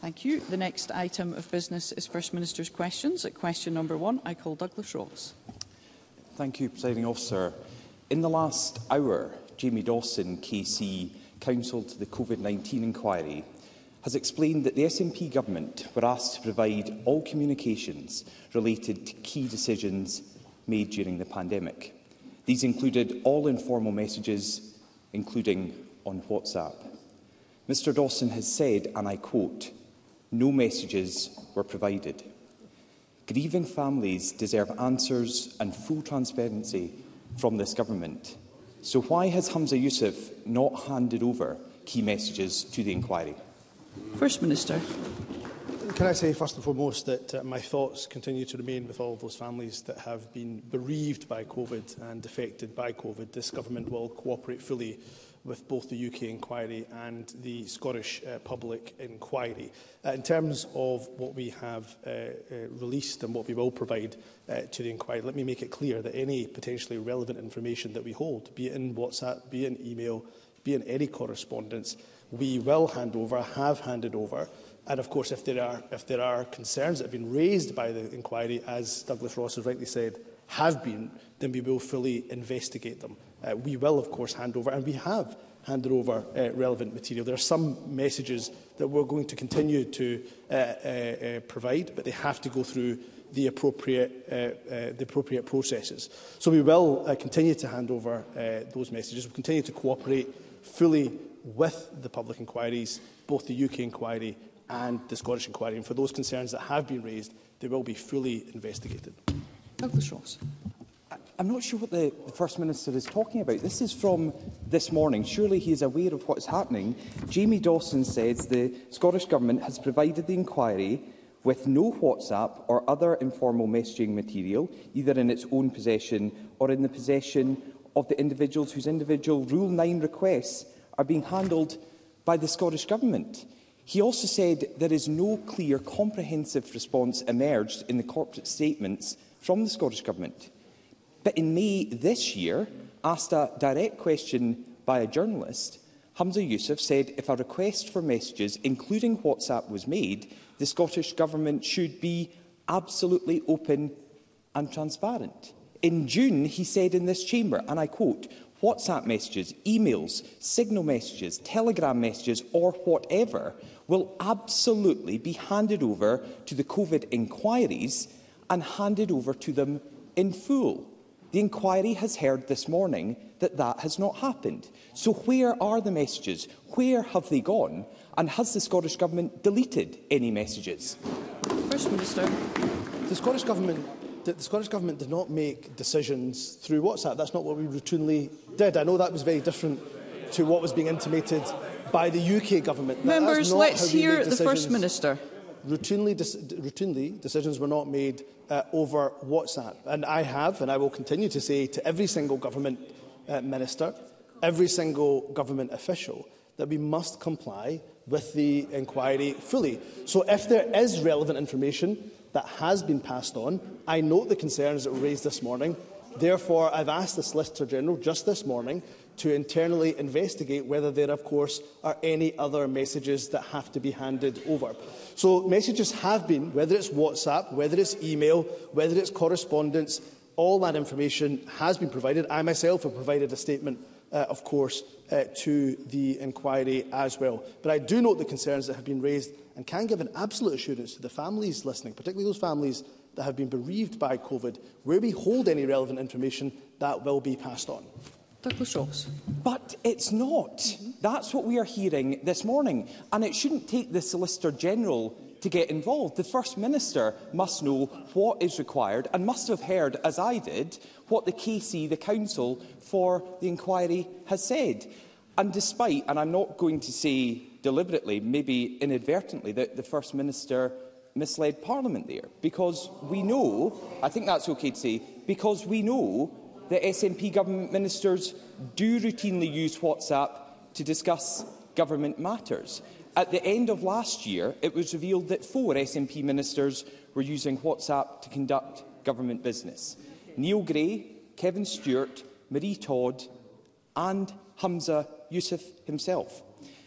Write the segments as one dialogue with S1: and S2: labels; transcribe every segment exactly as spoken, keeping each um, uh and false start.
S1: Thank you. The next item of business is First Minister's questions. At question number one, I call Douglas Ross.
S2: Thank you, Presiding Officer. In the last hour, Jamie Dawson, K C, counsel to the COVID nineteen inquiry, has explained that the S N P government were asked to provide all communications related to key decisions made during the pandemic. These included all informal messages, including on WhatsApp. Mr Dawson has said, and I quote, "No messages were provided." Grieving families deserve answers and full transparency from this government. So why has Humza Yousaf not handed over key messages to the inquiry?
S1: First Minister.
S3: Can I say first and foremost that uh, my thoughts continue to remain with all of those families that have been bereaved by COVID and affected by COVID. This government will cooperate fully with both the U K inquiry and the Scottish uh, public inquiry. Uh, in terms of what we have uh, uh, released and what we will provide uh, to the inquiry, let me make it clear that any potentially relevant information that we hold, be it in WhatsApp, be it in email, be it in any correspondence, we will hand over, have handed over. And of course, if there are, if there are concerns that have been raised by the inquiry, as Douglas Ross has rightly said, have been, then we will fully investigate them. Uh, we will, of course, hand over, and we have handed over uh, relevant material. There are some messages that we're going to continue to uh, uh, uh, provide, but they have to go through the appropriate, uh, uh, the appropriate processes. So we will uh, continue to hand over uh, those messages. We'll continue to cooperate fully with the public inquiries, both the U K inquiry and the Scottish inquiry. And for those concerns that have been raised, they will be fully investigated.
S1: Douglas Ross.
S2: I'm not sure what the, the First Minister is talking about. This is from this morning. Surely he is aware of what is happening. Jamie Dawson says the Scottish Government has provided the inquiry with no WhatsApp or other informal messaging material, either in its own possession or in the possession of the individuals whose individual Rule nine requests are being handled by the Scottish Government. He also said there is no clear, comprehensive response emerged in the corporate statements from the Scottish Government. But in May this year, asked a direct question by a journalist, Humza Yousaf said if a request for messages, including WhatsApp, was made, the Scottish Government should be absolutely open and transparent. In June, he said in this chamber, and I quote, "WhatsApp messages, emails, signal messages, telegram messages or whatever will absolutely be handed over to the COVID inquiries and handed over to them in full." The inquiry has heard this morning that that has not happened. So where are the messages? Where have they gone? And has the Scottish Government deleted any messages?
S1: First Minister.
S3: The Scottish Government The, the Scottish Government did not make decisions through WhatsApp. That's not what we routinely did. I know that was very different to what was being intimated by the U K Government.
S1: Members, let's hear the First Minister.
S3: Routinely, routinely, decisions were not made uh, over WhatsApp. And I have, and I will continue to say to every single government uh, minister, every single government official, that we must comply with the inquiry fully. So if there is relevant information that has been passed on, I note the concerns that were raised this morning. Therefore, I've asked the Solicitor General just this morning to internally investigate whether there, of course, are any other messages that have to be handed over. So messages have been, whether it's WhatsApp, whether it's email, whether it's correspondence, all that information has been provided. I myself have provided a statement, uh, of course, uh, to the inquiry as well. But I do note the concerns that have been raised and can give an absolute assurance to the families listening, particularly those families that have been bereaved by COVID, where we hold any relevant information, that will be passed on.
S1: Douglas Ross.
S2: But it's not. Mm-hmm. That's what we are hearing this morning. And it shouldn't take the Solicitor General to get involved. The First Minister must know what is required and must have heard, as I did, what the K C, the Council for the inquiry, has said. And despite, and I'm not going to say deliberately, maybe inadvertently, that the First Minister misled Parliament there, because we know, I think that's okay to say, because we know that S N P government ministers do routinely use WhatsApp to discuss government matters. At the end of last year, it was revealed that four S N P ministers were using WhatsApp to conduct government business. Neil Gray, Kevin Stewart, Marie Todd and Humza Yousaf himself.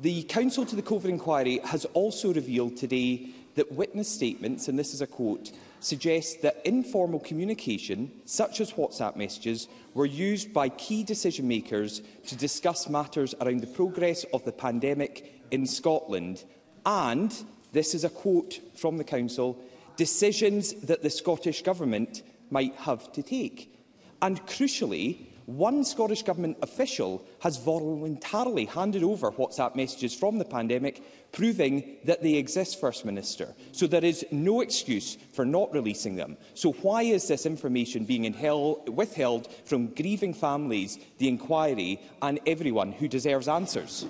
S2: The counsel to the COVID inquiry has also revealed today that witness statements, and this is a quote, suggest that informal communication, such as WhatsApp messages, were used by key decision-makers to discuss matters around the progress of the pandemic in Scotland. And, this is a quote from the council, decisions that the Scottish Government might have to take. And crucially, one Scottish Government official has voluntarily handed over WhatsApp messages from the pandemic, proving that they exist, First Minister. So there is no excuse for not releasing them. So why is this information being withheld from grieving families, the inquiry and everyone who deserves answers?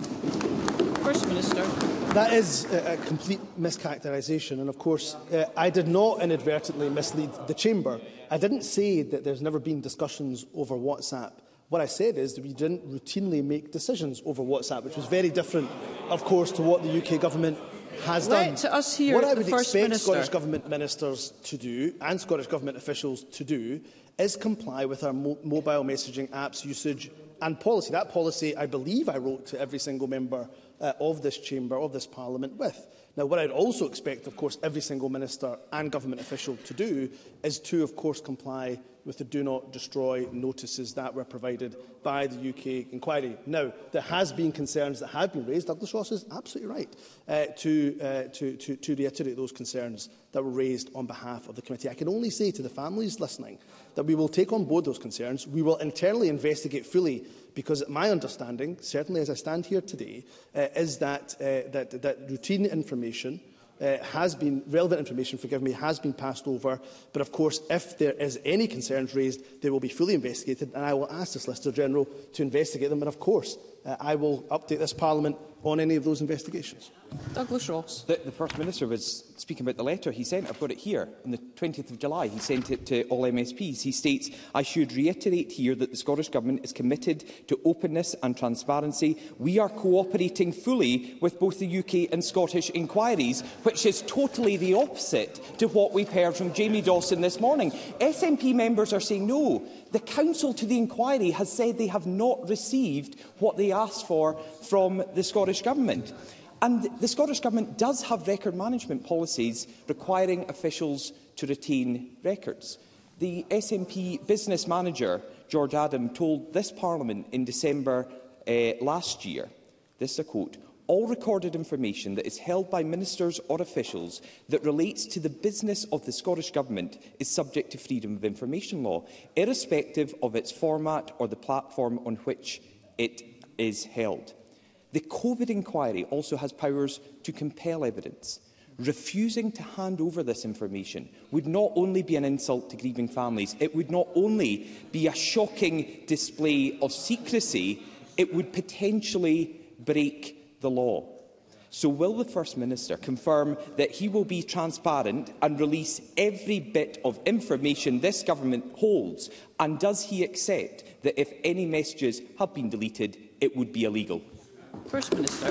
S1: First Minister.
S3: That is a, a complete mischaracterisation, and of course uh, I did not inadvertently mislead the Chamber. I didn't say that there's never been discussions over WhatsApp. What I said is that we didn't routinely make decisions over WhatsApp, which was very different, of course, to what the U K Government has
S1: Let
S3: done.
S1: us hear
S3: what I
S1: the
S3: would
S1: First
S3: expect
S1: Minister.
S3: Scottish Government ministers to do, and Scottish Government officials to do, is comply with our mo mobile messaging apps usage and policy. That policy, I believe, I wrote to every single member uh, of this chamber, of this parliament, with. Now, what I'd also expect, of course, every single minister and government official to do is to, of course, comply with the Do Not Destroy notices that were provided by the U K inquiry. Now, there has been concerns that have been raised. Douglas Ross is absolutely right uh, to, uh, to, to, to reiterate those concerns that were raised on behalf of the committee. I can only say to the families listening that we will take on board those concerns. We will internally investigate fully, because my understanding, certainly as I stand here today, uh, is that, uh, that, that routine information Uh, has been, relevant information, forgive me, has been passed over. But of course, if there is any concerns raised, they will be fully investigated, and I will ask the Solicitor General to investigate them. And of course, uh, I will update this Parliament on any of those investigations.
S1: Douglas Ross.
S2: The, the First Minister was speaking about the letter he sent. I've got it here. On the twentieth of July, he sent it to all M S Ps. He states, "I should reiterate here that the Scottish Government is committed to openness and transparency. We are cooperating fully with both the U K and Scottish inquiries," which is totally the opposite to what we've heard from Jamie Dawson this morning. S N P members are saying, no, the counsel to the inquiry has said they have not received what they asked for from the Scottish Government. And the Scottish Government does have record management policies requiring officials to retain records. The S N P business manager, George Adam, told this Parliament in December uh, last year, this is a quote, "All recorded information that is held by ministers or officials that relates to the business of the Scottish Government is subject to freedom of information law, irrespective of its format or the platform on which it is held." The COVID inquiry also has powers to compel evidence. Refusing to hand over this information would not only be an insult to grieving families, it would not only be a shocking display of secrecy, it would potentially break the law. So will the First Minister confirm that he will be transparent and release every bit of information this government holds? And does he accept that if any messages have been deleted, it would be illegal?
S1: First Minister.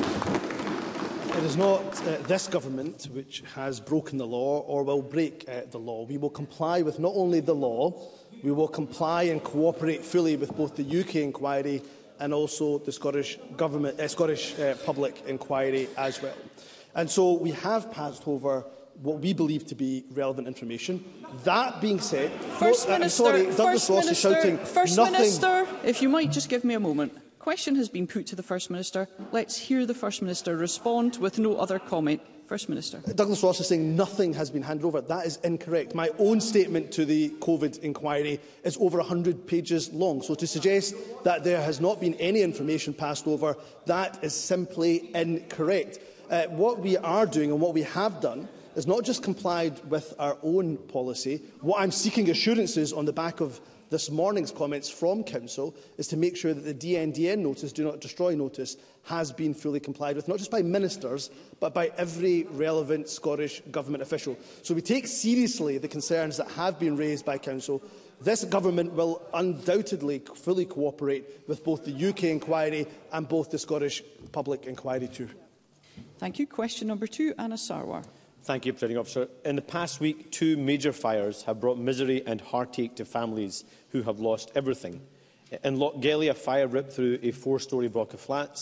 S3: It is not uh, this government which has broken the law or will break uh, the law. We will comply with not only the law, we will comply and cooperate fully with both the U K inquiry and also the Scottish Government, uh, Scottish uh, public inquiry as well. And so we have passed over what we believe to be relevant information. That being said,
S1: First
S3: no,
S1: Minister,
S3: I'm sorry, Douglas
S1: First
S3: Ross
S1: Minister,
S3: is shouting
S1: First
S3: nothing.
S1: Minister, if you might just give me a moment. Question has been put to the First Minister. Let's hear the First Minister respond with no other comment. First Minister.
S3: Douglas Ross is saying nothing has been handed over. That is incorrect. My own statement to the COVID inquiry is over one hundred pages long. So to suggest that there has not been any information passed over, that is simply incorrect. Uh, what we are doing and what we have done is not just complied with our own policy. What I'm seeking assurances on the back of this morning's comments from Council is to make sure that the D N D N notice, Do Not Destroy notice, has been fully complied with, not just by ministers, but by every relevant Scottish Government official. So we take seriously the concerns that have been raised by Council. This Government will undoubtedly fully cooperate with both the U K inquiry and both the Scottish public inquiry too.
S1: Thank you. Question number two, Anna Sarwar.
S4: Thank you, Presiding Officer. In the past week, two major fires have brought misery and heartache to families who have lost everything. In Lochgelly, a fire ripped through a four-storey block of flats,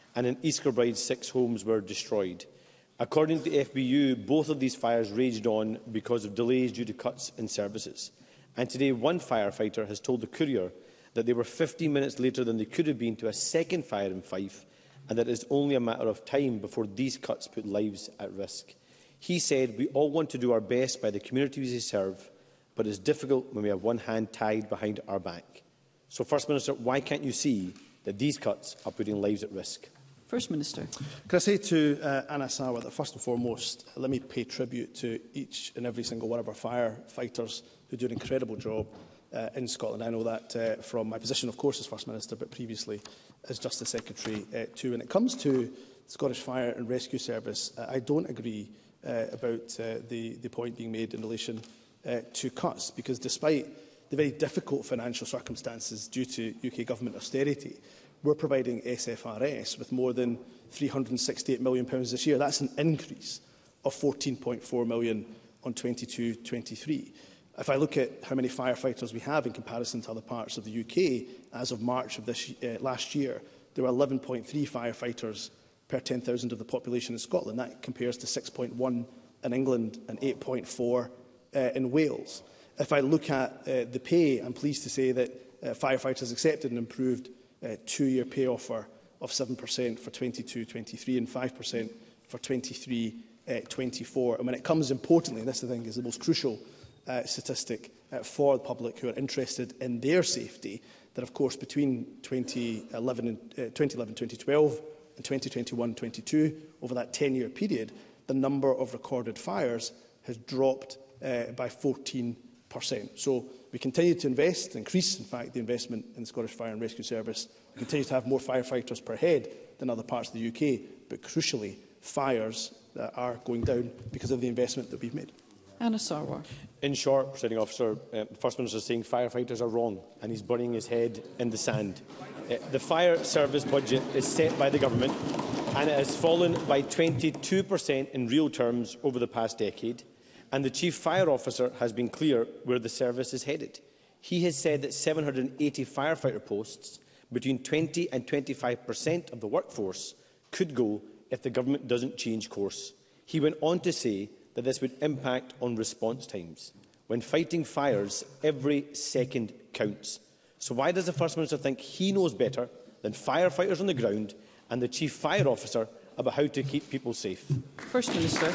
S4: and in East Kilbride, six homes were destroyed. According to the F B U, both of these fires raged on because of delays due to cuts in services. And today, one firefighter has told the Courier that they were fifteen minutes later than they could have been to a second fire in Fife, and that it is only a matter of time before these cuts put lives at risk. He said, "We all want to do our best by the communities we serve, but it's difficult when we have one hand tied behind our back." So, First Minister, why can't you see that these cuts are putting lives at risk?
S1: First Minister.
S3: Can I say to uh, Anna Sarwar that first and foremost, let me pay tribute to each and every single one of our firefighters who do an incredible job uh, in Scotland. I know that uh, from my position, of course, as First Minister, but previously as Justice Secretary uh, too. When it comes to the Scottish Fire and Rescue Service, uh, I don't agree uh, about uh, the, the point being made in relation uh, to cuts, because despite the very difficult financial circumstances due to U K Government austerity, we're providing S F R S with more than three hundred and sixty-eight million pounds this year. That's an increase of fourteen point four million pounds on twenty-two twenty-three. If I look at how many firefighters we have in comparison to other parts of the U K, as of March of this, uh, last year, there were eleven point three firefighters per ten thousand of the population in Scotland. That compares to six point one in England and eight point four uh, in Wales. If I look at uh, the pay, I'm pleased to say that uh, firefighters accepted an improved Uh, two-year pay offer of seven percent for twenty-two twenty-three and five percent for twenty-three twenty-four. And when it comes, importantly, and this I think is the most crucial uh, statistic uh, for the public who are interested in their safety, that of course between twenty eleven and uh, twenty eleven twenty twelve and twenty twenty-one twenty-two, over that ten-year period, the number of recorded fires has dropped uh, by fourteen percent. So we continue to invest, increase in fact the investment in the Scottish Fire and Rescue Service. We continue to have more firefighters per head than other parts of the U K, but crucially fires uh, are going down because of the investment that we've made.
S1: Anna Sarwar.
S4: In short, Presiding Officer, uh, the First Minister is saying firefighters are wrong and he's burying his head in the sand. Uh, the fire service budget is set by the Government and it has fallen by twenty-two percent in real terms over the past decade. And the Chief Fire Officer has been clear where the service is headed. He has said that seven hundred and eighty firefighter posts, between twenty and twenty-five percent of the workforce, could go if the Government doesn't change course. He went on to say that this would impact on response times. When fighting fires, every second counts. So why does the First Minister think he knows better than firefighters on the ground and the Chief Fire Officer about how to keep people safe?
S1: First Minister.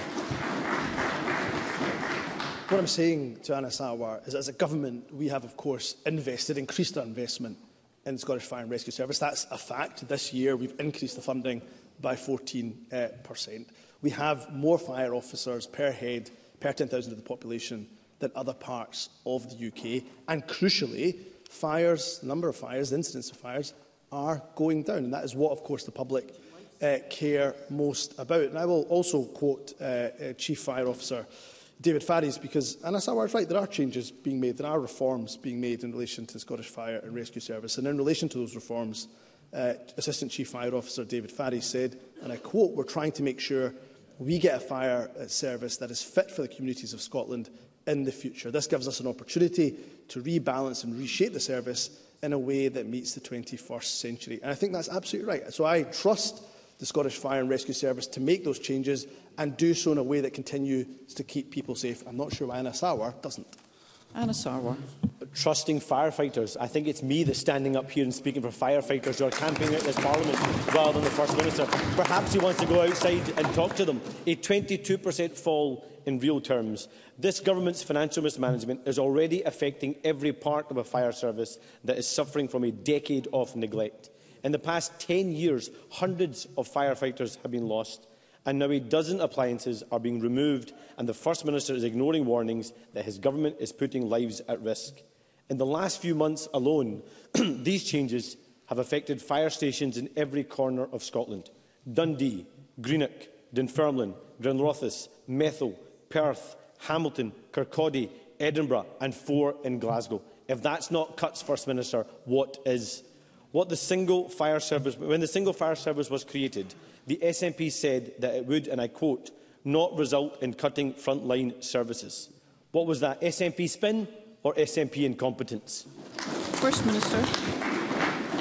S3: What I'm saying to Anna Sarwar is that as a government, we have, of course, invested, increased our investment in the Scottish Fire and Rescue Service. That's a fact. This year, we've increased the funding by fourteen percent. We have more fire officers per head, per ten thousand of the population, than other parts of the U K. And crucially, fires, the number of fires, the incidence of fires, are going down. And that is what, of course, the public uh, care most about. And I will also quote uh, uh, Chief Fire Officer David Farries, because Anna Sarwar is right, there are changes being made, there are reforms being made in relation to the Scottish Fire and Rescue Service. And in relation to those reforms, uh, Assistant Chief Fire Officer David Farries said, and I quote, "We're trying to make sure we get a fire service that is fit for the communities of Scotland in the future. This gives us an opportunity to rebalance and reshape the service in a way that meets the twenty-first century. And I think that's absolutely right. So I trust the Scottish Fire and Rescue Service to make those changes and do so in a way that continues to keep people safe. I'm not sure why Anna Sarwar doesn't.
S1: Anna Sarwar.
S4: Trusting firefighters. I think it's me that's standing up here and speaking for firefighters who are camping out this Parliament rather than the First Minister. Perhaps he wants to go outside and talk to them. A twenty-two percent fall in real terms. This government's financial mismanagement is already affecting every part of a fire service that is suffering from a decade of neglect. In the past ten years, hundreds of firefighters have been lost, and now a dozen appliances are being removed, and the First Minister is ignoring warnings that his government is putting lives at risk. In the last few months alone, these changes have affected fire stations in every corner of Scotland: Dundee, Greenock, Dunfermline, Glenrothes, Methil, Perth, Hamilton, Kirkcaldy, Edinburgh and four in Glasgow. If that's not cuts, First Minister, what is? What the single fire service, when the single fire service was created, the S N P said that it would, and I quote, not result in cutting frontline services. What was that, S N P spin or S N P incompetence?
S1: First Minister.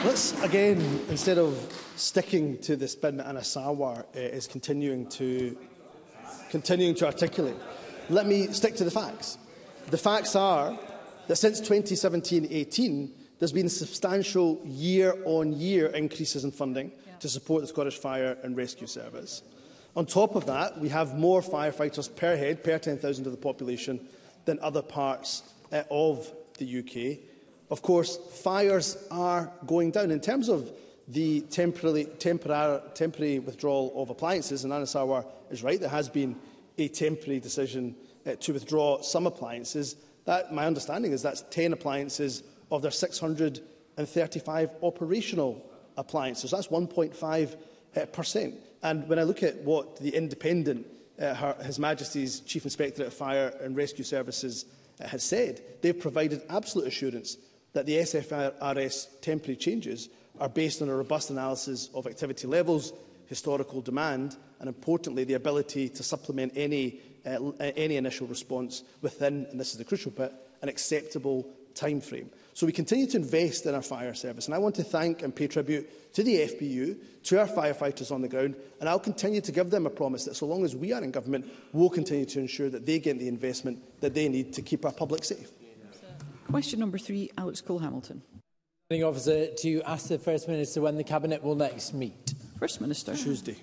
S3: Let's, again, instead of sticking to the spin that Anna Sarwar uh, is continuing to, continuing to articulate, let me stick to the facts. The facts are that since twenty seventeen eighteen, there's been substantial year-on-year increases in funding yeah. to support the Scottish Fire and Rescue Service. On top of that, we have more firefighters per head, per ten thousand of the population, than other parts uh, of the U K. Of course, fires are going down. In terms of the temporary, temporary, temporary withdrawal of appliances, and Anna Sarwar is right, there has been a temporary decision uh, to withdraw some appliances. That, my understanding is that's ten appliances of their six hundred and thirty-five operational appliances. That's one point five percent. And when I look at what the independent, uh, Her, His Majesty's Chief Inspectorate of Fire and Rescue Services uh, has said, they've provided absolute assurance that the S F R S temporary changes are based on a robust analysis of activity levels, historical demand, and importantly, the ability to supplement any, uh, any initial response within, and this is the crucial bit, an acceptable time frame. So we continue to invest in our fire service, and I want to thank and pay tribute to the F B U, to our firefighters on the ground, and I'll continue to give them a promise that so long as we are in government, we'll continue to ensure that they get the investment that they need to keep our public safe.
S1: Question number three, Alex Cole-Hamilton.
S5: Officer, to ask the First Minister when the Cabinet will next meet.
S1: First Minister.
S3: Tuesday.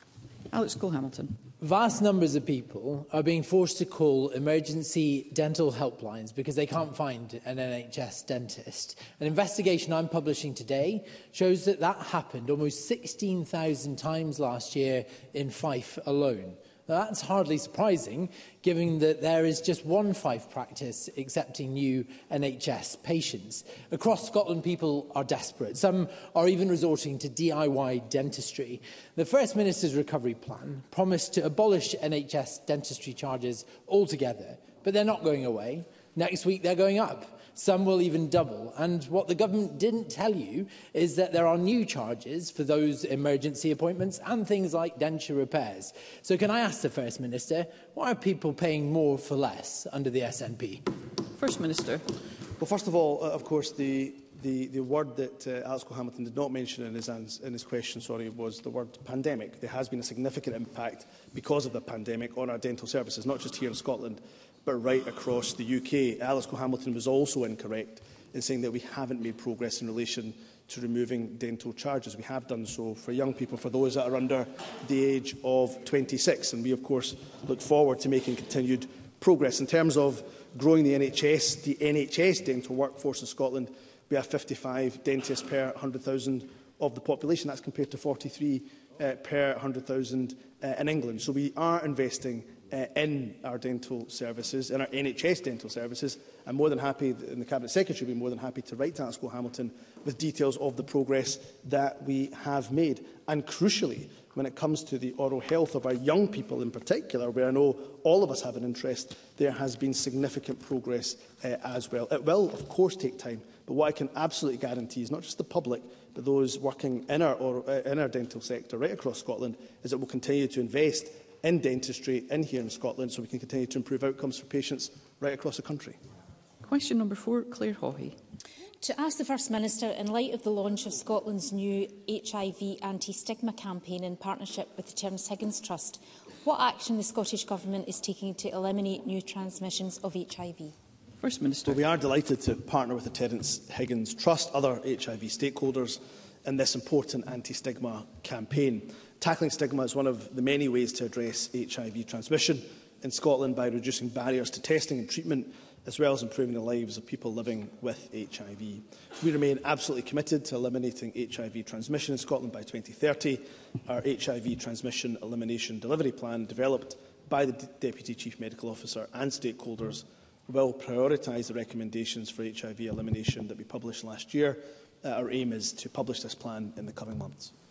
S1: Alex Cole-Hamilton.
S5: Vast numbers of people are being forced to call emergency dental helplines because they can't find an N H S dentist. An investigation I'm publishing today shows that that happened almost sixteen thousand times last year in Fife alone. Now, that's hardly surprising, given that there is just one Fife practice accepting new N H S patients. Across Scotland, people are desperate. Some are even resorting to D I Y dentistry. The First Minister's recovery plan promised to abolish N H S dentistry charges altogether, but they're not going away. Next week, they're going up. Some will even double. And what the government didn't tell you is that there are new charges for those emergency appointments and things like denture repairs. So can I ask the First Minister, why are people paying more for less under the S N P?
S1: First Minister.
S3: Well, first of all, uh, of course, the, the, the word that uh, Alex Cole-Hamilton did not mention in his, in his question sorry, was the word pandemic. There has been a significant impact because of the pandemic on our dental services, not just here in Scotland, but right across the U K. Alex Cole-Hamilton was also incorrect in saying that we haven't made progress in relation to removing dental charges. We have done so for young people, for those that are under the age of twenty-six, and we, of course, look forward to making continued progress. In terms of growing the N H S, the N H S dental workforce in Scotland, we have fifty-five dentists per one hundred thousand of the population. That's compared to forty-three uh, per one hundred thousand uh, in England. So we are investing Uh, in our dental services, in our N H S dental services. I'm more than happy, and the Cabinet Secretary will be more than happy to write to Alex Cole-Hamilton with details of the progress that we have made. And crucially, when it comes to the oral health of our young people in particular, where I know all of us have an interest, there has been significant progress uh, as well. It will, of course, take time, but what I can absolutely guarantee is not just the public, but those working in our, or, uh, in our dental sector right across Scotland, is that we'll continue to invest in dentistry in here in Scotland so we can continue to improve outcomes for patients right across the country.
S1: Question number four, Claire Hawhey.
S6: To ask the First Minister, in light of the launch of Scotland's new H I V anti-stigma campaign in partnership with the Terence Higgins Trust, what action the Scottish Government is taking to eliminate new transmissions of H I V?
S1: First Minister.
S3: Well, we are delighted to partner with the Terence Higgins Trust, other H I V stakeholders, in this important anti-stigma campaign. Tackling stigma is one of the many ways to address H I V transmission in Scotland by reducing barriers to testing and treatment, as well as improving the lives of people living with H I V. We remain absolutely committed to eliminating H I V transmission in Scotland by twenty thirty. Our H I V transmission elimination delivery plan, developed by the Deputy Chief Medical Officer and stakeholders, will prioritise the recommendations for H I V elimination that we published last year. Uh, our aim is to publish this plan in the coming months.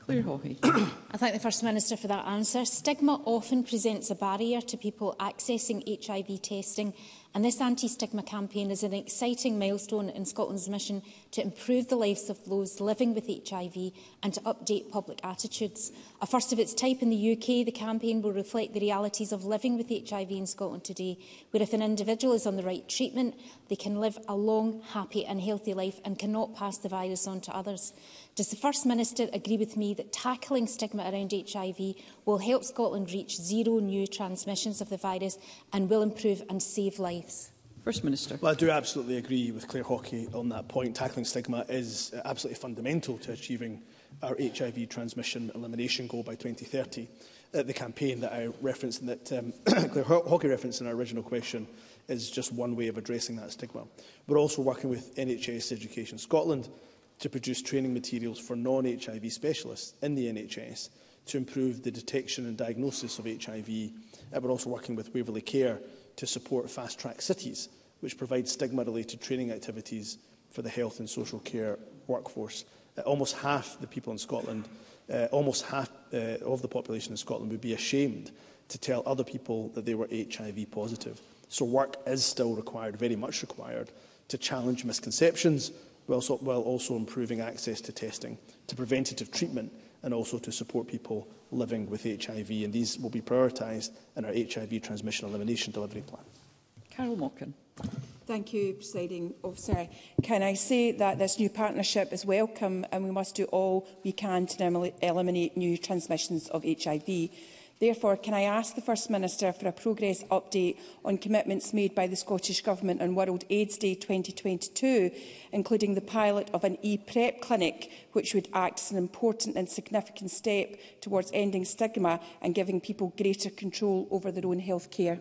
S1: Claire Hawley.
S6: I thank the First Minister for that answer. Stigma often presents a barrier to people accessing H I V testing, and this anti-stigma campaign is an exciting milestone in Scotland's mission to improve the lives of those living with H I V and to update public attitudes. A first of its type in the U K, the campaign will reflect the realities of living with H I V in Scotland today, where if an individual is on the right treatment, they can live a long, happy and healthy life and cannot pass the virus on to others. Does the First Minister agree with me that tackling stigma around H I V will help Scotland reach zero new transmissions of the virus and will improve and save lives?
S1: First Minister.
S3: Well, I do absolutely agree with Claire Hawkey on that point. Tackling stigma is absolutely fundamental to achieving our H I V transmission elimination goal by twenty thirty. Uh, the campaign that I referenced and that um, Claire Hawkey referenced in our original question is just one way of addressing that stigma. We're also working with N H S Education Scotland to produce training materials for non-H I V specialists in the N H S to improve the detection and diagnosis of H I V. Uh, we're also working with Waverley Care to support fast-track cities, which provide stigma-related training activities for the health and social care workforce. Uh, almost half the people in Scotland, uh, almost half uh, of the population in Scotland would be ashamed to tell other people that they were H I V positive. So work is still required, very much required, to challenge misconceptions, while also improving access to testing, to preventative treatment, and also to support people living with H I V. And these will be prioritised in our H I V transmission elimination delivery plan.
S1: Carol Mockin.
S7: Thank you, Presiding Officer. Can I say that this new partnership is welcome and we must do all we can to eliminate new transmissions of H I V. Therefore, can I ask the First Minister for a progress update on commitments made by the Scottish Government on World AIDS Day twenty twenty-two, including the pilot of an e-PrEP clinic, which would act as an important and significant step towards ending stigma and giving people greater control over their own health care?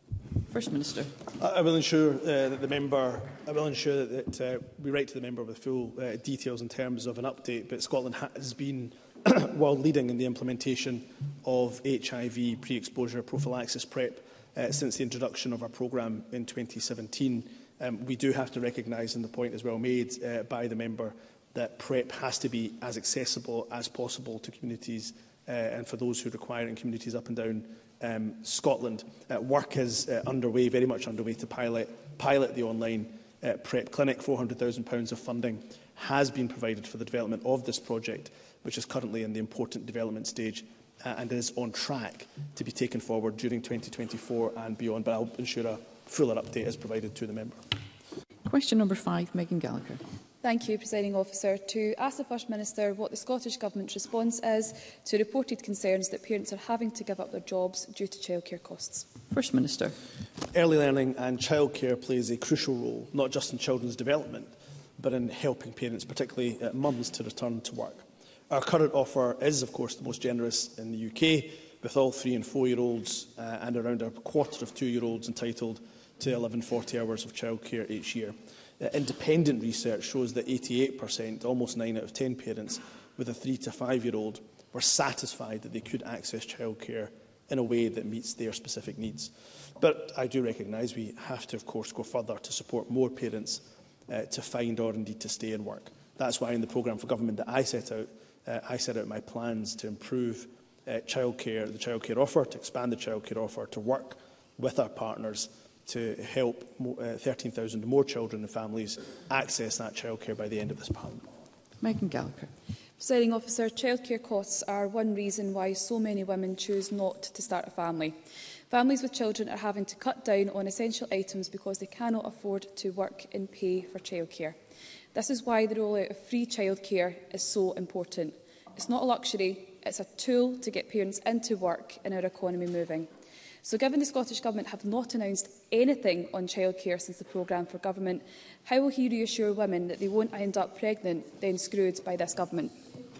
S1: First Minister.
S3: I will ensure uh, that the member. I will ensure that, that uh, we write to the member with full uh, details in terms of an update. But Scotland has been world leading in the implementation of H I V pre-exposure prophylaxis PrEP uh, since the introduction of our programme in twenty seventeen. Um, we do have to recognise, and the point is well made uh, by the member, that PrEP has to be as accessible as possible to communities uh, and for those who require it in communities up and down um, Scotland. Uh, work is uh, underway, very much underway, to pilot, pilot the online uh, PrEP clinic. four hundred thousand pounds of funding has been provided for the development of this project, which is currently in the important development stage uh, and is on track to be taken forward during twenty twenty-four and beyond. But I'll ensure a fuller update is provided to the member.
S1: Question number five, Megan Gallagher.
S8: Thank you, Presiding Officer. To ask the First Minister what the Scottish Government's response is to reported concerns that parents are having to give up their jobs due to childcare costs.
S1: First Minister.
S3: Early learning and childcare plays a crucial role, not just in children's development, but in helping parents, particularly uh, mums, to return to work. Our current offer is, of course, the most generous in the U K, with all three and four-year-olds uh, and around a quarter of two-year-olds entitled to eleven forty hours of childcare each year. Uh, independent research shows that eighty-eight percent, almost nine out of ten parents with a three to five-year-old, were satisfied that they could access childcare in a way that meets their specific needs. But I do recognise we have to, of course, go further to support more parents uh, to find or indeed to stay in work. That's why in the programme for government that I set out, uh, I set out my plans to improve uh, childcare, the childcare offer, to expand the childcare offer, to work with our partners to help uh, thirteen thousand more children and families access that childcare by the end of this Parliament.
S1: Megan Gallagher.
S8: Presiding Officer, childcare costs are one reason why so many women choose not to start a family. Families with children are having to cut down on essential items because they cannot afford to work and pay for childcare. This is why the rollout of free childcare is so important. It's not a luxury, it's a tool to get parents into work and our economy moving. So given the Scottish Government have not announced anything on childcare since the programme for government, how will he reassure women that they won't end up pregnant, then screwed by this government?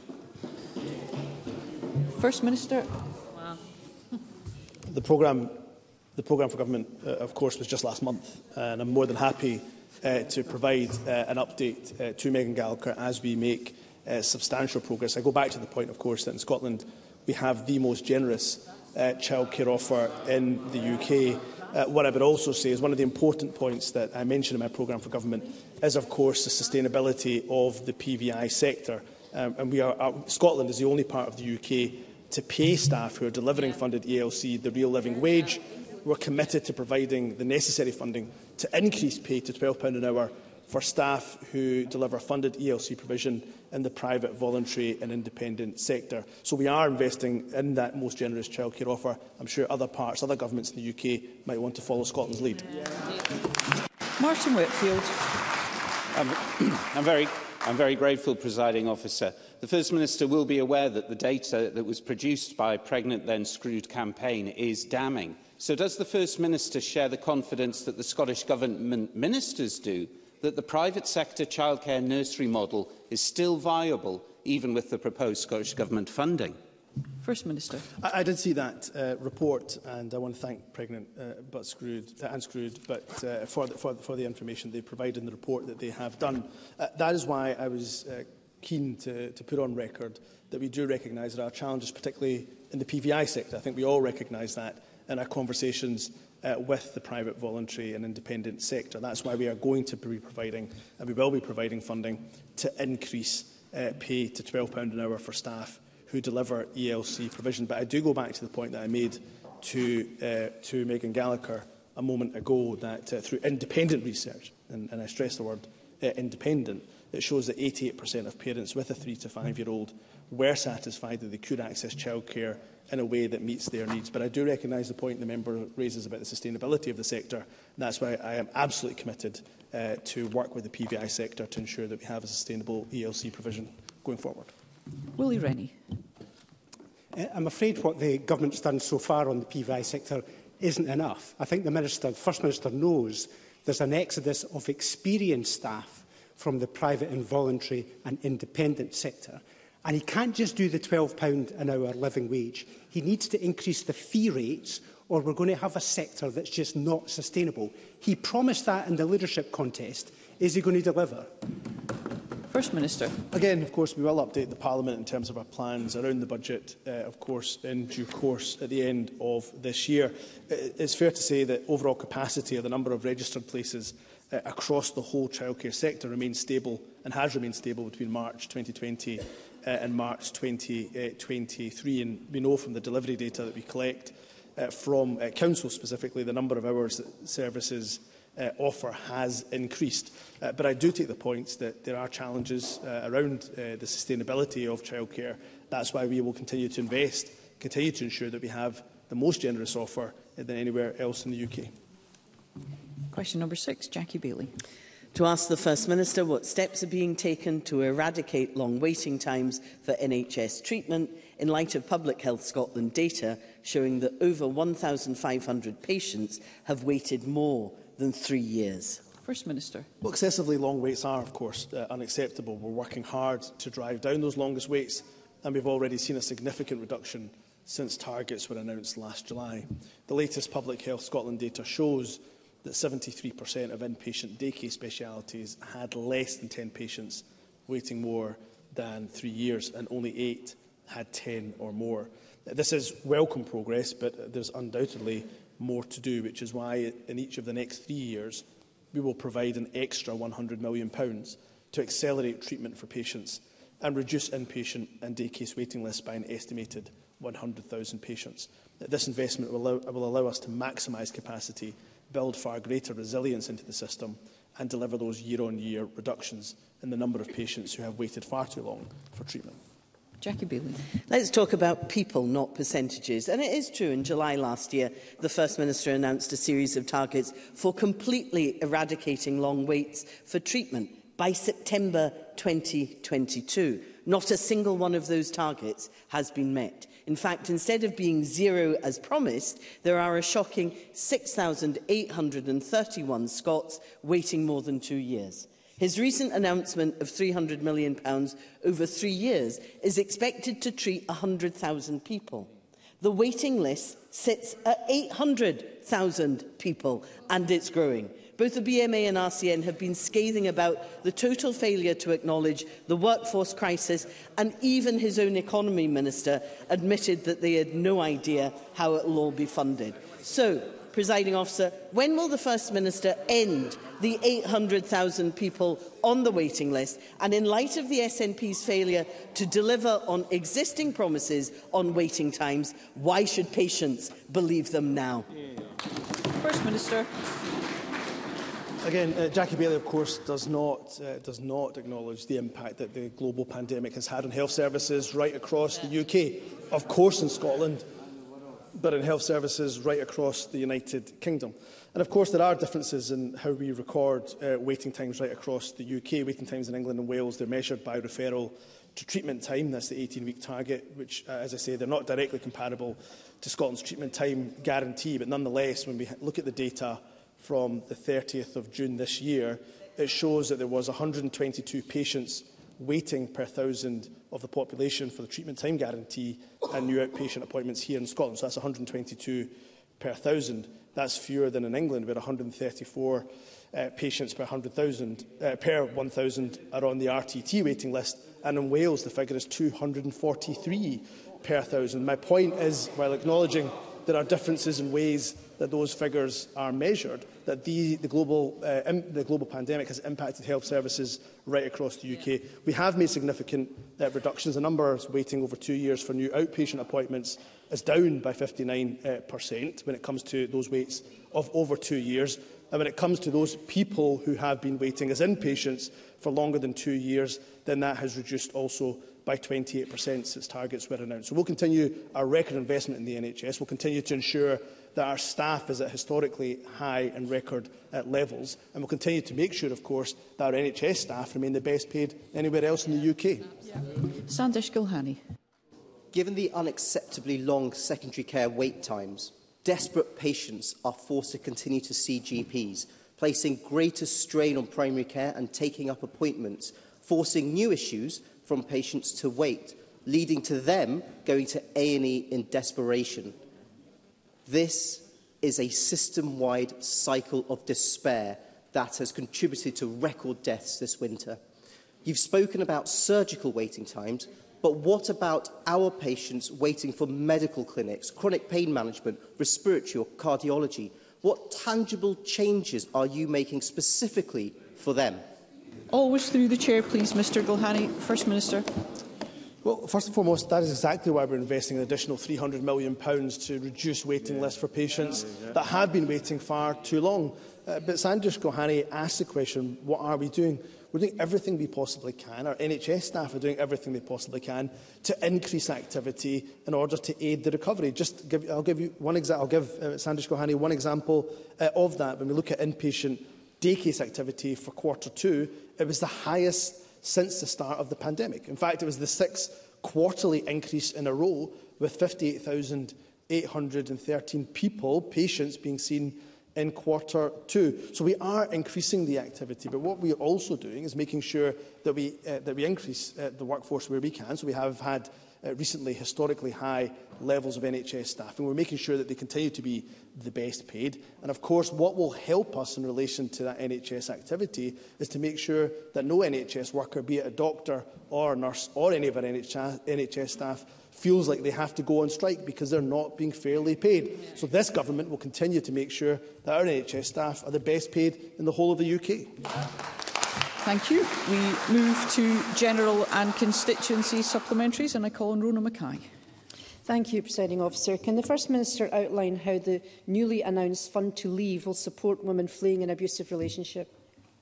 S1: First Minister.
S6: Wow.
S3: The programme the programme for government, uh, of course, was just last month, and I'm more than happy uh, to provide uh, an update uh, to Megan Gallagher as we make uh, substantial progress. I go back to the point, of course, that in Scotland we have the most generous Uh, childcare offer in the U K. Uh, what I would also say is one of the important points that I mentioned in my programme for government is, of course, the sustainability of the P V I sector Um, and we are, uh, Scotland is the only part of the U K to pay staff who are delivering funded E L C the real living wage. We're committed to providing the necessary funding to increase pay to twelve pounds an hour for staff who deliver funded E L C provision in the private, voluntary and independent sector. So we are investing in that most generous childcare offer. I'm sure other parts, other governments in the U K might want to follow Scotland's lead.
S1: Martin Whitfield.
S9: Um, I'm very I'm very grateful, Presiding Officer. The First Minister will be aware that the data that was produced by Pregnant Then Screwed campaign is damning. So does the First Minister share the confidence that the Scottish Government ministers do that the private sector childcare nursery model is still viable, even with the proposed Scottish Government funding?
S1: First Minister.
S3: I, I did see that uh, report, and I want to thank Pregnant uh, but Screwed uh, and Screwed, but uh, for, the, for, for the information they provided in the report that they have done. Uh, that is why I was uh, keen to, to put on record that we do recognise there are challenges, particularly in the P V I sector. I think we all recognise that in our conversations uh, with the private, voluntary and independent sector. That's why we are going to be providing, and we will be providing funding to increase uh, pay to twelve pounds an hour for staff who deliver E L C provision. But I do go back to the point that I made to, uh, to Megan Gallagher a moment ago, that uh, through independent research, and, and I stress the word uh, independent, it shows that eighty-eight percent of parents with a three to five-year-old were satisfied that they could access childcare in a way that meets their needs. But I do recognise the point the member raises about the sustainability of the sector, and that's why I am absolutely committed uh, to work with the P V I sector to ensure that we have a sustainable E L C provision going forward.
S1: Willie Rennie.
S10: Uh, I'm afraid what the government's done so far on the P V I sector isn't enough. I think the Minister, the First Minister knows there's an exodus of experienced staff from the private and voluntary and independent sector. And he can't just do the twelve pounds an hour living wage. He needs to increase the fee rates, or we're going to have a sector that's just not sustainable. He promised that in the leadership contest. Is he going to deliver?
S1: First Minister.
S3: Again, of course, we will update the Parliament in terms of our plans around the budget, uh, of course, in due course at the end of this year. It's fair to say that overall capacity of the number of registered places uh, across the whole childcare sector remains stable and has remained stable between March twenty twenty uh, and March twenty twenty-three. And we know from the delivery data that we collect uh, from uh, Council specifically, the number of hours that services Uh, offer has increased. Uh, but I do take the point that there are challenges uh, around uh, the sustainability of childcare. That's why we will continue to invest, continue to ensure that we have the most generous offer than anywhere else in the U K.
S1: Question number six, Jackie Bailey.
S11: To ask the First Minister what steps are being taken to eradicate long waiting times for N H S treatment in light of Public Health Scotland data showing that over one thousand five hundred patients have waited more than three years.
S1: First Minister.
S3: Well, excessively long waits are, of course, uh, unacceptable. We're working hard to drive down those longest waits, and we've already seen a significant reduction since targets were announced last July. The latest Public Health Scotland data shows that seventy-three percent of inpatient daycare specialities had less than ten patients waiting more than three years, and only eight had ten or more. This is welcome progress, but there's undoubtedly more to do, which is why in each of the next three years we will provide an extra one hundred million pounds to accelerate treatment for patients and reduce inpatient and day case waiting lists by an estimated one hundred thousand patients. This investment will allow, will allow us to maximise capacity, build far greater resilience into the system and deliver those year-on-year reductions in the number of patients who have waited far too long for treatment.
S1: Jackie Bailey.
S11: Let's talk about people, not percentages. And it is true, in July last year, the First Minister announced a series of targets for completely eradicating long waits for treatment by September twenty twenty-two. Not a single one of those targets has been met. In fact, instead of being zero as promised, there are a shocking six thousand eight hundred thirty-one Scots waiting more than two years. His recent announcement of three hundred million pounds over three years is expected to treat one hundred thousand people. The waiting list sits at eight hundred thousand people, and it's growing. Both the B M A and R C N have been scathing about the total failure to acknowledge the workforce crisis, and even his own economy minister admitted that they had no idea how it will all be funded. So, Presiding Officer, when will the First Minister end the eight hundred thousand people on the waiting list? And in light of the S N P's failure to deliver on existing promises on waiting times, why should patients believe them now?
S1: First Minister.
S3: Again, uh, Jackie Baillie, of course, does not, uh, does not acknowledge the impact that the global pandemic has had on health services right across the U K. Of course in Scotland, but in health services right across the United Kingdom. And of course there are differences in how we record uh, waiting times right across the U K. Waiting times in England and Wales, they're measured by referral to treatment time. That's the eighteen-week target, which, uh, as I say, they're not directly comparable to Scotland's treatment time guarantee. But nonetheless, when we look at the data from the thirtieth of June this year, it shows that there was one hundred and twenty-two patients waiting per thousand of the population for the treatment time guarantee and new outpatient appointments here in Scotland. So that's one hundred and twenty-two per thousand. That's fewer than in England, where one hundred and thirty-four uh, patients per one hundred thousand uh, per one thousand are on the R T T waiting list, and in Wales the figure is two hundred and forty-three per thousand. My point is, while acknowledging there are differences in ways that those figures are measured, that the, the, global, uh, im the global pandemic has impacted health services right across the U K. We have made significant uh, reductions. The numbers waiting over two years for new outpatient appointments is down by fifty-nine percent uh, when it comes to those waits of over two years. And when it comes to those people who have been waiting as inpatients for longer than two years, then that has reduced also by twenty-eight percent since targets were announced. So we'll continue our record investment in the N H S. We'll continue to ensure that our staff is at historically high and record at levels, and we'll continue to make sure, of course, that our N H S staff remain the best paid anywhere else in the U K.
S1: Sandesh Gulhani.
S12: Given the unacceptably long secondary care wait times, desperate patients are forced to continue to see G Ps, placing greater strain on primary care and taking up appointments, forcing new issues from patients to wait, leading to them going to A and E in desperation. This is a system-wide cycle of despair that has contributed to record deaths this winter. You've spoken about surgical waiting times, but what about our patients waiting for medical clinics, chronic pain management, respiratory or cardiology? What tangible changes are you making specifically for them?
S1: Always through the chair, please, Mr Gulhani. First Minister.
S3: Well, first and foremost, that is exactly why we're investing an additional three hundred million pounds to reduce waiting lists for patients that have been waiting far too long. Uh, but Sandesh Gulhani asked the question, what are we doing? We're doing everything we possibly can. Our N H S staff are doing everything they possibly can to increase activity in order to aid the recovery. Just give, I'll give you one example. I'll give uh, Sandesh Gulhani one example uh, of that. When we look at inpatient day case activity for quarter two, it was the highest since the start of the pandemic. In fact, it was the sixth quarterly increase in a row, with fifty-eight thousand eight hundred and thirteen people, patients, being seen in quarter two. So we are increasing the activity, but what we are also doing is making sure that we, uh, that we increase uh, the workforce where we can. So we have had uh, recently historically high levels of N H S staff, and we're making sure that they continue to be the best paid. And of course, what will help us in relation to that N H S activity is to make sure that no N H S worker, be it a doctor or a nurse or any of our N H S staff, feels like they have to go on strike because they're not being fairly paid. So this government will continue to make sure that our N H S staff are the best paid in the whole of the U K.
S1: Thank you. We move to general and constituency supplementaries, and I call on Rona Mackay.
S13: Thank you, Presiding Officer. Can the First Minister outline how the newly announced Fund to Leave will support women fleeing an abusive relationship?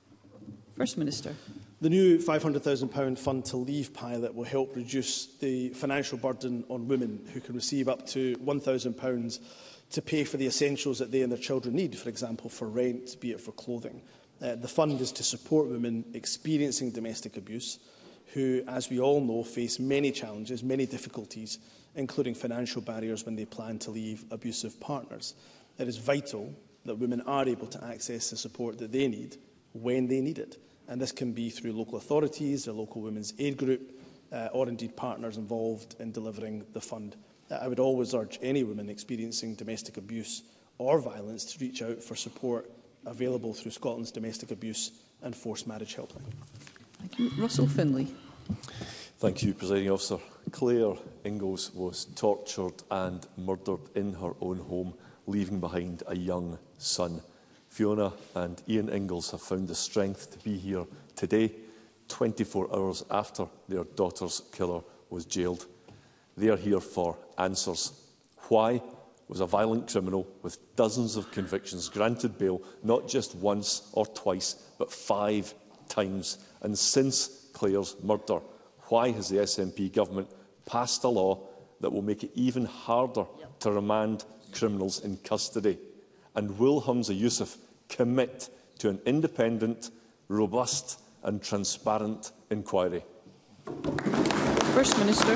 S1: First Minister.
S3: The new five hundred thousand pounds Fund to Leave pilot will help reduce the financial burden on women who can receive up to one thousand pounds to pay for the essentials that they and their children need, for example, for rent, be it for clothing. Uh, the fund is to support women experiencing domestic abuse who, as we all know, face many challenges, many difficulties, including financial barriers when they plan to leave abusive partners. It is vital that women are able to access the support that they need when they need it. And this can be through local authorities, their local women's aid group, uh, or indeed partners involved in delivering the fund. Uh, I would always urge any women experiencing domestic abuse or violence to reach out for support available through Scotland's Domestic Abuse and Forced Marriage Helpline.
S1: Thank you. Russell Finlay.
S14: Thank you, Presiding Officer. Claire Ingalls was tortured and murdered in her own home, leaving behind a young son. Fiona and Ian Ingalls have found the strength to be here today, twenty-four hours after their daughter's killer was jailed. They are here for answers. Why was a violent criminal with dozens of convictions granted bail not just once or twice, but five times? And since Claire's murder, why has the S N P government passed a law that will make it even harder yep. to remand criminals in custody? And will Humza Yousaf commit to an independent, robust and transparent inquiry?
S1: First Minister.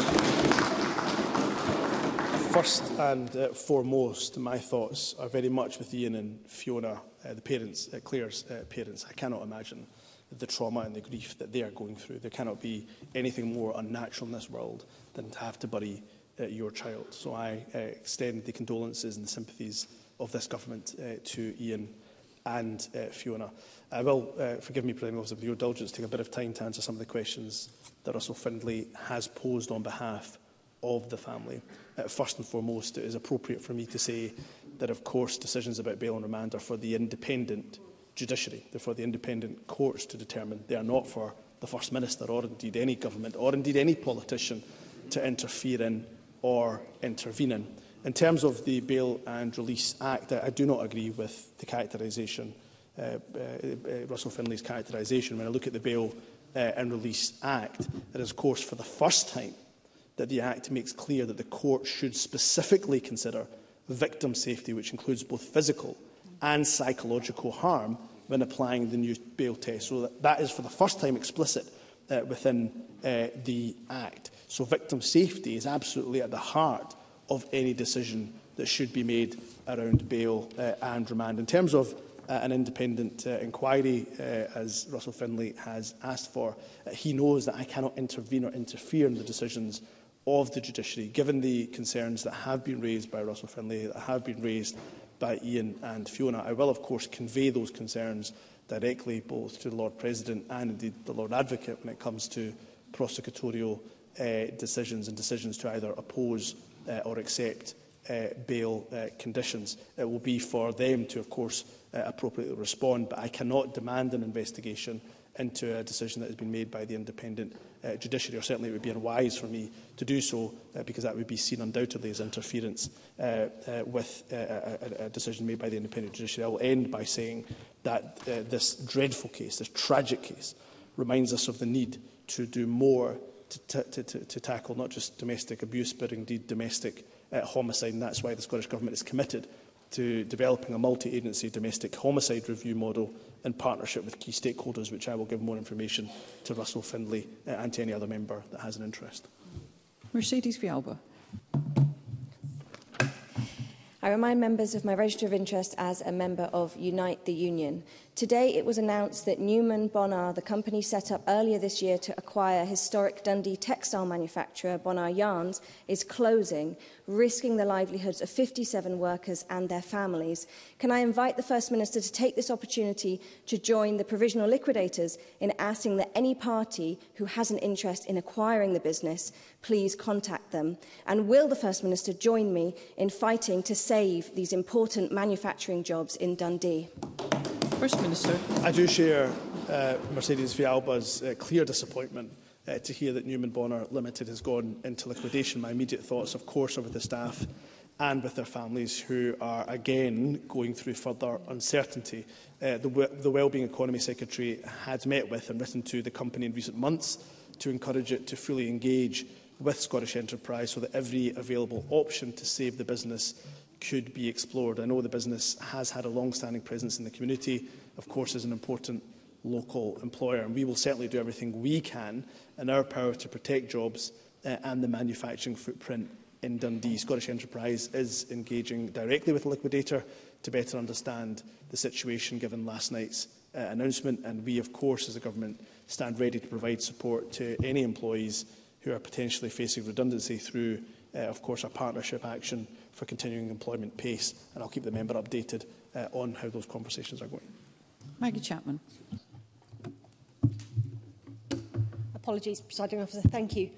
S3: First and uh, foremost, my thoughts are very much with Ian and Fiona, uh, the parents, uh, Claire's uh, parents. I cannot imagine the trauma and the grief that they are going through. There cannot be anything more unnatural in this world than to have to bury uh, your child. So I uh, extend the condolences and the sympathies of this government uh, to Ian and uh, Fiona. I will, uh, forgive me, President Officer, with your indulgence, take a bit of time to answer some of the questions that Russell Findlay has posed on behalf of the family. Uh, first and foremost, it is appropriate for me to say that, of course, decisions about bail and remand are for the independent judiciary. They're for the independent courts to determine. They are not for the First Minister or indeed any government or indeed any politician to interfere in or intervene in. In terms of the Bail and Release Act, I, I do not agree with the characterisation, uh, uh, uh, Russell Findlay's characterisation. When I look at the Bail uh, and Release Act, it is, of course, for the first time that the Act makes clear that the court should specifically consider victim safety, which includes both physical and psychological harm, when applying the new bail test. So that, that is for the first time explicit uh, within uh, the Act. So victim safety is absolutely at the heart of any decision that should be made around bail uh, and remand. In terms of uh, an independent uh, inquiry, uh, as Russell Findlay has asked for, uh, he knows that I cannot intervene or interfere in the decisions of the judiciary, given the concerns that have been raised by Russell Findlay, that have been raised by Ian and Fiona. I will, of course, convey those concerns directly both to the Lord President and indeed the Lord Advocate when it comes to prosecutorial uh, decisions and decisions to either oppose uh, or accept uh, bail uh, conditions. It will be for them to, of course, uh, appropriately respond, but I cannot demand an investigation into a decision that has been made by the independent uh, judiciary, or certainly it would be unwise for me to do so, uh, because that would be seen undoubtedly as interference uh, uh, with uh, a, a decision made by the independent judiciary. I will end by saying that uh, this dreadful case, this tragic case, reminds us of the need to do more to, to, to, to tackle not just domestic abuse, but indeed domestic uh, homicide, and that's why the Scottish Government is committed to developing a multi-agency domestic homicide review model in partnership with key stakeholders, which I will give more information to Russell Findlay uh, and to any other member that has an interest.
S1: Mercedes Villalba.
S15: I remind members of my register of interest as a member of Unite the Union. Today it was announced that Newman Bonar, the company set up earlier this year to acquire historic Dundee textile manufacturer Bonar Yarns, is closing, risking the livelihoods of fifty-seven workers and their families. Can I invite the First Minister to take this opportunity to join the provisional liquidators in asking that any party who has an interest in acquiring the business please contact them? And will the First Minister join me in fighting to save these important manufacturing jobs in Dundee?
S1: First Minister.
S3: I do share uh, Mercedes Villalba's uh, clear disappointment uh, to hear that Newman Bonar Limited has gone into liquidation. My immediate thoughts, of course, are with the staff and with their families, who are again going through further uncertainty. Uh, the, the Wellbeing Economy Secretary had met with and written to the company in recent months to encourage it to fully engage with Scottish Enterprise so that every available option to save the business could be explored. I know the business has had a long-standing presence in the community, of course, as an important local employer, and we will certainly do everything we can in our power to protect jobs uh, and the manufacturing footprint in Dundee. Scottish Enterprise is engaging directly with the liquidator to better understand the situation given last night's uh, announcement, and we, of course, as a government, stand ready to provide support to any employees who are potentially facing redundancy through, uh, of course, a partnership action for continuing employment pace, and I'll keep the member updated uh, on how those conversations are going.
S1: Maggie Chapman.
S16: Apologies, Presiding Officer. Thank you.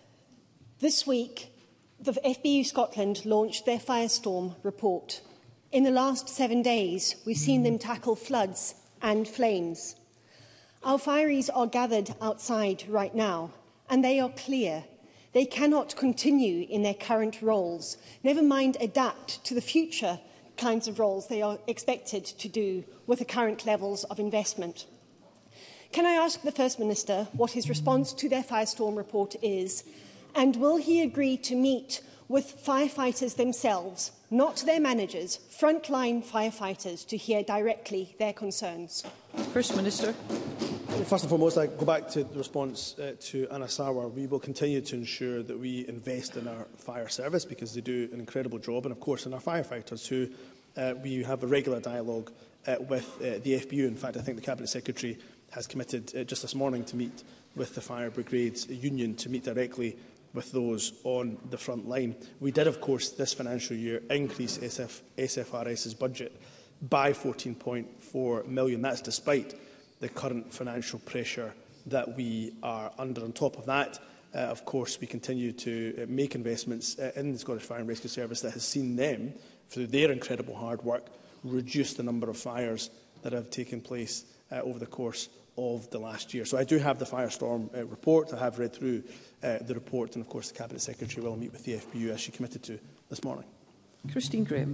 S16: This week, the F B U Scotland launched their Firestorm report. In the last seven days, we've seen them tackle floods and flames. Our fireys are gathered outside right now, and they are clear. They cannot continue in their current roles, never mind adapt to the future kinds of roles they are expected to do with the current levels of investment. Can I ask the First Minister what his response to their Firestorm report is, and will he agree to meet with firefighters themselves, not their managers, frontline firefighters, to hear directly their concerns?
S1: First Minister.
S3: First and foremost, I go back to the response uh, to Anna Sarwar. We will continue to ensure that we invest in our fire service because they do an incredible job, and of course in our firefighters, who uh, we have a regular dialogue uh, with uh, the F B U. In fact, I think the Cabinet Secretary has committed uh, just this morning to meet with the Fire Brigades Union to meet directly with those on the front line. We did, of course, this financial year increase S F R S's budget by fourteen point four million pounds. That's despite the current financial pressure that we are under. On top of that, uh, of course, we continue to uh, make investments uh, in the Scottish Fire and Rescue Service that has seen them, through their incredible hard work, reduce the number of fires that have taken place uh, over the course of the last year. So I do have the Firestorm uh, report. I have read through uh, the report, and of course the Cabinet Secretary will meet with the F B U as she committed to this morning.
S1: Christine Graham.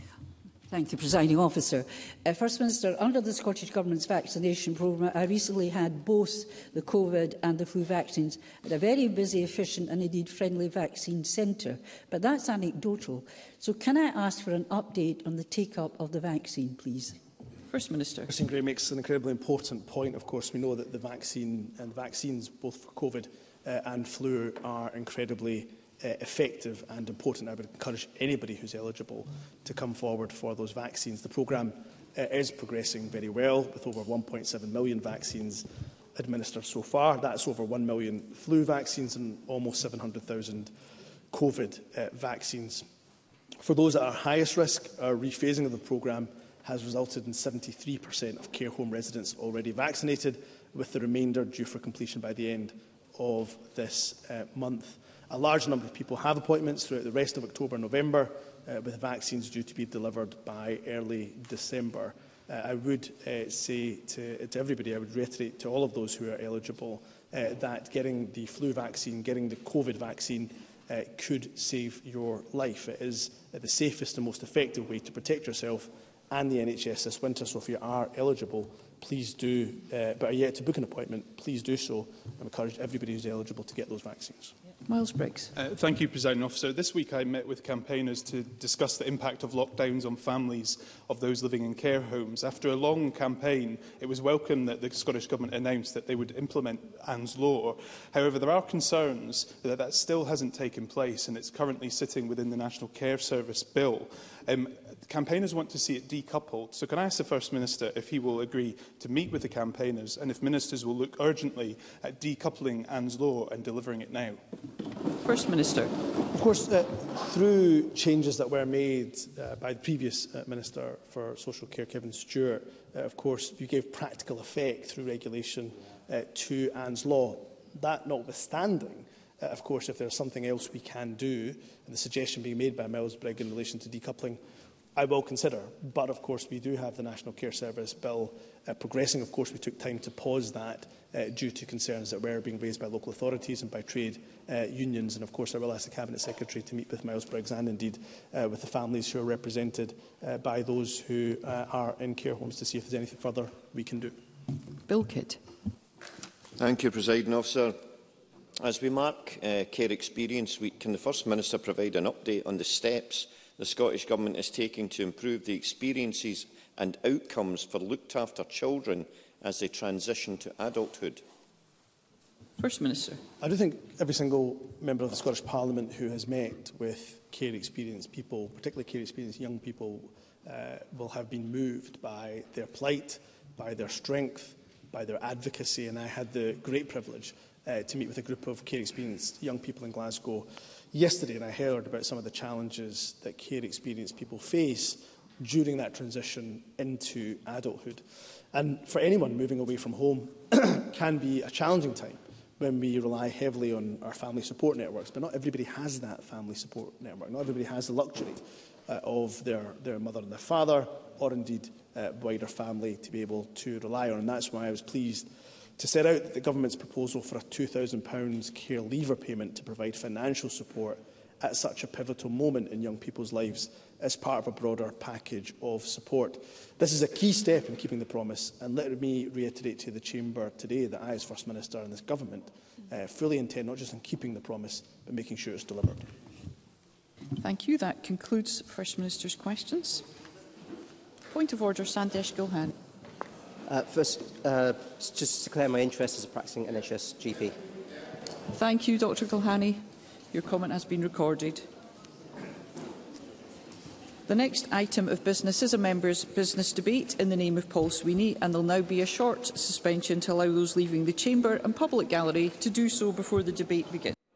S17: Thank you, Presiding Officer. Uh, First Minister, under the Scottish Government's vaccination programme, I recently had both the COVID and the flu vaccines at a very busy, efficient and indeed friendly vaccine centre. But that's anecdotal. So can I ask for an update on the take-up of the vaccine, please?
S1: First Minister.
S3: Christine Graham makes an incredibly important point. Of course, we know that the vaccine and vaccines, both for COVID uh, and flu, are incredibly Uh, effective and important. I would encourage anybody who's eligible to come forward for those vaccines. The programme uh, is progressing very well, with over one point seven million vaccines administered so far. That's over one million flu vaccines and almost seven hundred thousand COVID uh, vaccines. For those at our highest risk, our rephasing of the programme has resulted in seventy-three percent of care home residents already vaccinated, with the remainder due for completion by the end of this uh, month. A large number of people have appointments throughout the rest of October and November, uh, with vaccines due to be delivered by early December. Uh, I would uh, say to, to everybody, I would reiterate to all of those who are eligible uh, that getting the flu vaccine, getting the COVID vaccine uh, could save your life. It is uh, the safest and most effective way to protect yourself and the N H S this winter. So if you are eligible, please do, uh, but are yet to book an appointment, please do so. I encourage everybody who's eligible to get those vaccines.
S1: Miles Briggs.
S18: Uh, thank you, Presiding Officer. This week I met with campaigners to discuss the impact of lockdowns on families of those living in care homes. After a long campaign, it was welcome that the Scottish Government announced that they would implement Anne's Law. However, there are concerns that that still hasn't taken place, and it's currently sitting within the National Care Service Bill. Um, campaigners want to see it decoupled. So can I ask the First Minister if he will agree to meet with the campaigners, and if ministers will look urgently at decoupling Anne's Law and delivering it now?
S1: First Minister.
S3: Of course, uh, through changes that were made uh, by the previous uh, Minister for Social Care, Kevin Stewart, uh, of course, we gave practical effect through regulation uh, to Anne's Law. That notwithstanding, uh, of course, if there's something else we can do, and the suggestion being made by Miles Briggs in relation to decoupling, I will consider. But, of course, we do have the National Care Service Bill uh, progressing. Of course, we took time to pause that uh, due to concerns that were being raised by local authorities and by trade uh, unions. And, of course, I will ask the Cabinet Secretary to meet with Miles Briggs and, indeed, uh, with the families who are represented uh, by those who uh, are in care homes to see if there's anything further we can do.
S1: Bill Kidd.
S19: Thank you, Presiding Officer. As we mark uh, Care Experience Week, can the First Minister provide an update on the steps the Scottish Government is taking to improve the experiences and outcomes for looked-after children as they transition to adulthood?
S1: First Minister.
S3: I do think every single member of the Scottish Parliament who has met with care experienced people, particularly care experienced young people, uh, will have been moved by their plight, by their strength, by their advocacy. And I had the great privilege uh, to meet with a group of care experienced young people in Glasgow yesterday, and I heard about some of the challenges that care experienced people face during that transition into adulthood. And for anyone moving away from home can be a challenging time, when we rely heavily on our family support networks. But not everybody has that family support network. Not everybody has the luxury uh, of their, their mother and their father, or indeed uh, wider family, to be able to rely on. And that's why I was pleased to set out the government's proposal for a two thousand pounds care leaver payment to provide financial support at such a pivotal moment in young people's lives as part of a broader package of support. This is a key step in keeping the promise, and let me reiterate to the Chamber today that I, as First Minister and this Government, uh, fully intend not just on keeping the promise, but making sure it's delivered.
S1: Thank you. That concludes First Minister's questions. Point of order, Sandesh Gulhan.
S12: Uh, first, uh, just to declare my interest as a practising N H S G P.
S1: Thank you, Doctor Gulhani. Your comment has been recorded. The next item of business is a members' business debate in the name of Paul Sweeney, and there will now be a short suspension to allow those leaving the chamber and public gallery to do so before the debate begins.